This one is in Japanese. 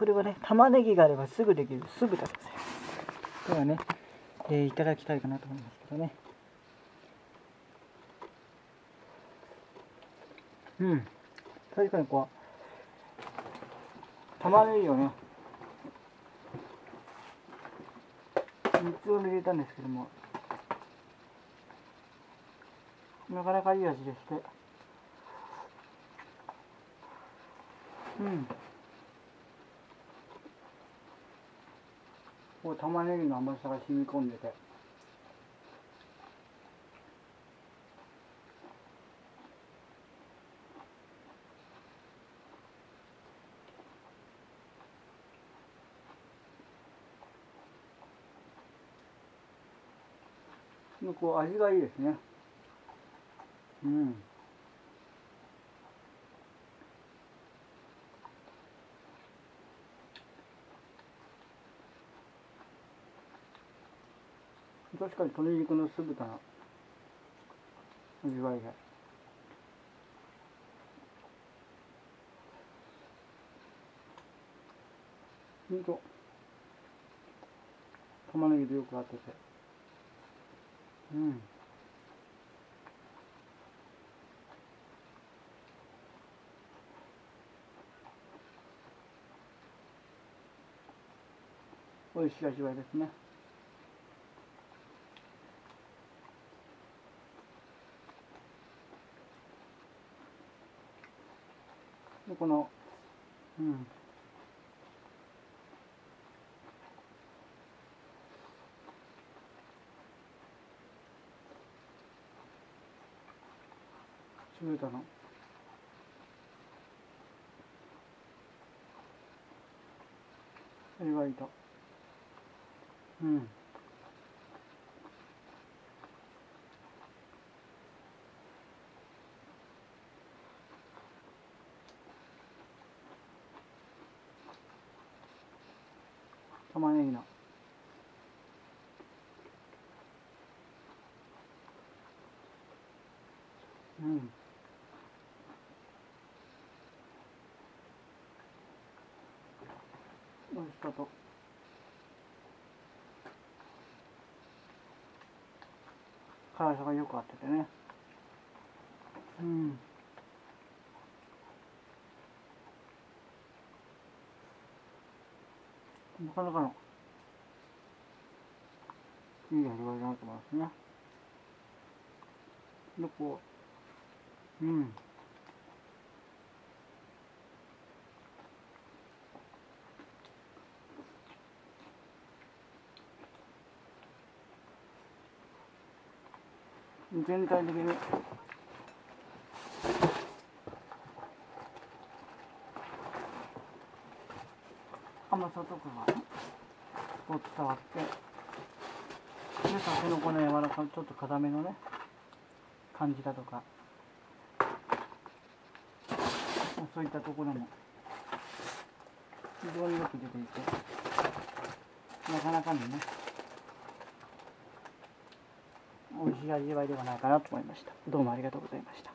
これはね、玉ねぎがあればすぐできる酢豚でございます。ではね、いただきたいかなと思いますけどね。確かにこう玉ねぎをね、3つを入れたんですけども、なかなかいい味でして、こう玉ねぎの甘さが染み込んでて、こう味がいいですね。確かに鶏肉の酢豚の味わいが。玉ねぎでよく合ってて、美味しい味わいですね。でこの酢豚の味わいと、玉ねぎの美味しさと辛さがよく合っててね、なかなかのいい味わいだなと思いますね。でこう全体的に甘さとかがこう伝わって、でたけのこの柔らかちょっと硬めのね感じだとか、そういったところも非常によく出ていて、なかなかのね美味しい味わいではないかなと思いました。どうもありがとうございました。